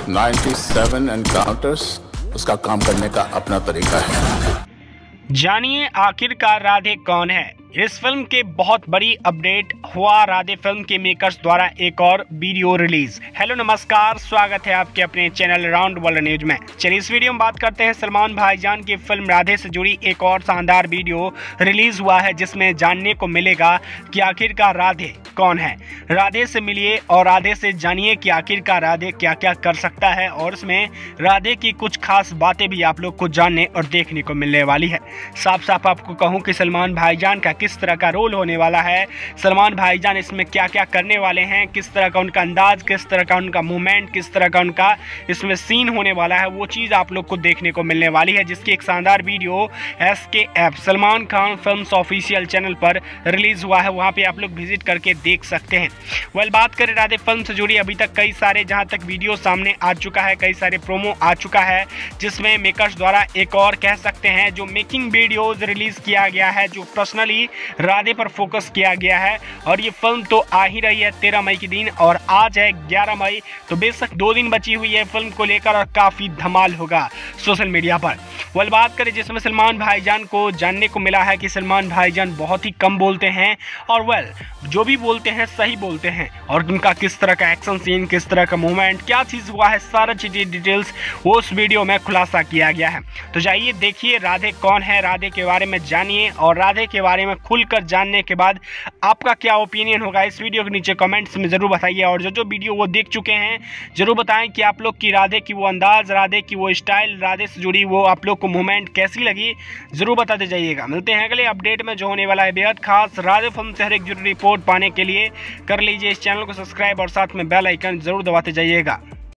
97 encounters, उसका काम करने का अपना तरीका है। जानिए आखिरकार राधे कौन है। इस फिल्म के बहुत बड़ी अपडेट हुआ। राधे फिल्म के मेकर्स द्वारा एक और वीडियो रिलीज। हेलो नमस्कार, स्वागत है आपके अपने चैनल राउंड वर्ल्ड न्यूज में। चलिए इस वीडियो में बात करते हैं सलमान भाईजान की फिल्म राधे से जुड़ी एक और शानदार वीडियो रिलीज हुआ है, जिसमें जानने को मिलेगा कि आखिरकार राधे कौन है। राधे से मिलिए और राधे से जानिए कि आखिरकार राधे क्या क्या कर सकता है, और इसमें राधे की कुछ खास बातें भी आप लोग को जानने और देखने को मिलने वाली है। साफ साफ आपको कहूं कि सलमान भाईजान का किस तरह का रोल होने वाला है, सलमान भाईजान इसमें क्या क्या करने वाले हैं, किस तरह का उनका अंदाज, किस तरह का उनका मूवमेंट, किस तरह का उनका इसमें सीन होने वाला है, वो चीज़ आप लोग को देखने को मिलने वाली है, जिसकी एक शानदार video SKF Salman Khan films official channel पर रिलीज हुआ है। वहाँ पे आप लोग विजिट करके देख सकते हैं। वेल, बात करें राधे फिल्म से जुड़ी, अभी तक कई सारे जहाँ तक वीडियो सामने आ चुका है, कई सारे प्रोमो आ चुका है, जिसमें मेकर्स द्वारा एक और कह सकते हैं जो मेकिंग वीडियोज रिलीज किया गया है, जो पर्सनली राधे पर फोकस किया गया है। और ये फिल्म तो आ ही रही है 13 मई के दिन, और आज है 11 मई, तो बेशक 2 दिन बची हुई है फिल्म को लेकर, और काफ़ी धमाल होगा सोशल मीडिया पर। वेल, बात करें जिसमें सलमान भाईजान को जानने को मिला है कि सलमान भाईजान बहुत ही कम बोलते हैं, और वेल जो भी बोलते हैं सही बोलते हैं, और उनका किस तरह का एक्शन सीन, किस तरह का मूवमेंट, क्या चीज़ हुआ है, सारा चीज़ें डिटेल्स वो उस वीडियो में खुलासा किया गया है। तो जाइए देखिए राधे कौन है, राधे के बारे में जानिए, और राधे के बारे में खुलकर जानने के बाद आपका क्या ओपिनियन होगा इस वीडियो के नीचे कमेंट्स में ज़रूर बताइए। और जो वीडियो वो देख चुके हैं ज़रूर बताएं कि आप लोग की राधे की वो अंदाज़, राधे की वो स्टाइल, राधे से जुड़ी वो आप लोग को मूवमेंट कैसी लगी, ज़रूर बताते जाइएगा। मिलते हैं अगले अपडेट में, जो होने वाला है बेहद खास। राधे फिल्म से हर एक जरूरी रिपोर्ट पाने के लिए कर लीजिए इस चैनल को सब्सक्राइब, और साथ में बेल आइकन ज़रूर दबाते जाइएगा।